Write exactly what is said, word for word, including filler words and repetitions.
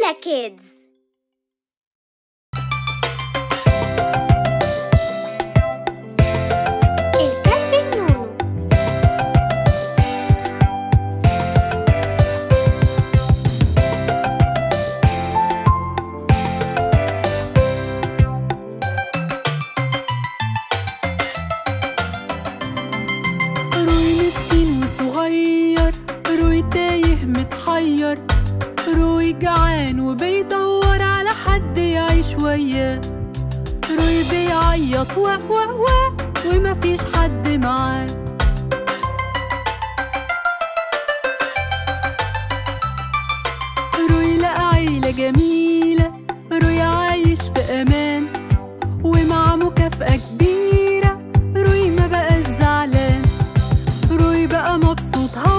ليلى كيدز. الكلب النونو. روي مسكين وصغير، روي تايه متحير، روي جعان وبيدور على حد يعيش وياه، روي بيعيط وا وا وا ومفيش حد معاه. روي لقى عيلة جميلة، روي عايش في أمان ومع مكافأة كبيرة، روي ما بقاش زعلان، روي بقى مبسوط.